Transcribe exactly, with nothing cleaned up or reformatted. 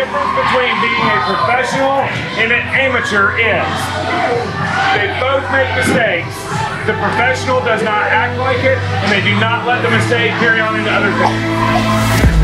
difference between being a professional and an amateur is they both make mistakes. The professional does not act like it, and they do not let the mistake carry on into other things.